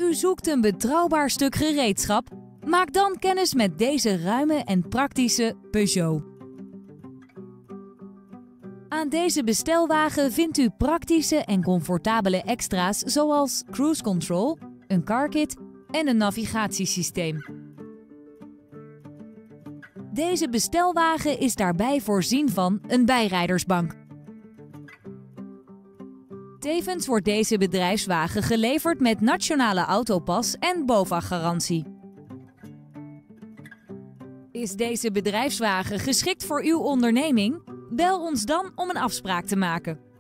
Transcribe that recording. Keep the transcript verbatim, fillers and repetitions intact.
U zoekt een betrouwbaar stuk gereedschap? Maak dan kennis met deze ruime en praktische Peugeot. Aan deze bestelwagen vindt u praktische en comfortabele extra's zoals cruise control, een carkit en een navigatiesysteem. Deze bestelwagen is daarbij voorzien van een bijrijdersbank. Tevens wordt deze bedrijfswagen geleverd met nationale autopas en BOVAG-garantie. Is deze bedrijfswagen geschikt voor uw onderneming? Bel ons dan om een afspraak te maken.